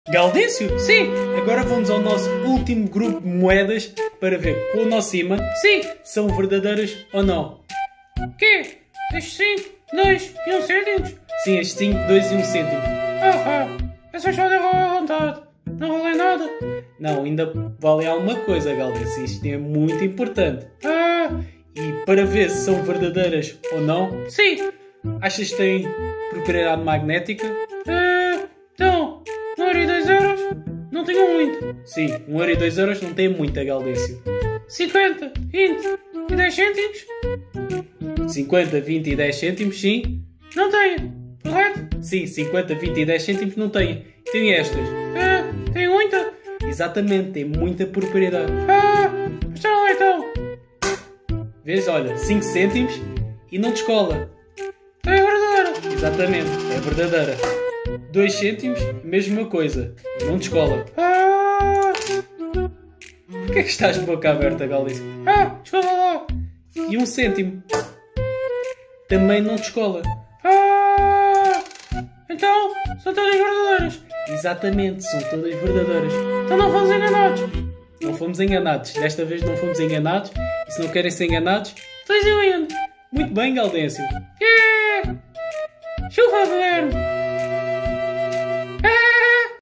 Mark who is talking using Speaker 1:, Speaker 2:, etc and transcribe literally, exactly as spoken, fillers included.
Speaker 1: Gaudêncio? Sim! Agora vamos ao nosso último grupo de moedas para ver com o nosso imã, sim, são verdadeiras ou não.
Speaker 2: Quê? Estes cinco, dois e um cêntimos?
Speaker 1: Sim, estes cinco, dois e um cêntimo.
Speaker 2: Ah, ah, essas só deram à vontade. Não valem nada.
Speaker 1: Não, ainda vale alguma coisa, Gaudêncio. Isto é muito importante.
Speaker 2: Ah,
Speaker 1: E para ver se são verdadeiras ou não,
Speaker 2: sim.
Speaker 1: achas que têm propriedade magnética?
Speaker 2: Ah, então, um euro e dois euros? Não tenho muito.
Speaker 1: Sim, um euro e dois euros não tem muita, Gaudêncio.
Speaker 2: cinquenta, vinte e dez cêntimos?
Speaker 1: cinquenta, vinte e dez cêntimos, sim.
Speaker 2: Não tenho, correto?
Speaker 1: Sim, cinquenta, vinte e dez cêntimos não têm. Tem estas.
Speaker 2: Ah, tem muita?
Speaker 1: Exatamente, tem muita propriedade.
Speaker 2: Ah, está lá então.
Speaker 1: Vês, olha, cinco cêntimos e não descola.
Speaker 2: É verdadeiro.
Speaker 1: Exatamente, é verdadeira. dois cêntimos, mesma coisa, não descola.
Speaker 2: Ah,
Speaker 1: Porquê é que estás de boca aberta, Gaudêncio?
Speaker 2: ah, desculpa lá.
Speaker 1: E um cêntimo, também não descola.
Speaker 2: Ah, então, são todas verdadeiras.
Speaker 1: Exatamente, são todas verdadeiras.
Speaker 2: Então não fomos enganados.
Speaker 1: Não fomos enganados, desta vez não fomos enganados. E se não querem ser enganados,
Speaker 2: Feliz e lindo.
Speaker 1: muito bem, Gaudêncio.
Speaker 2: Yeah! Chuva, Guilherme.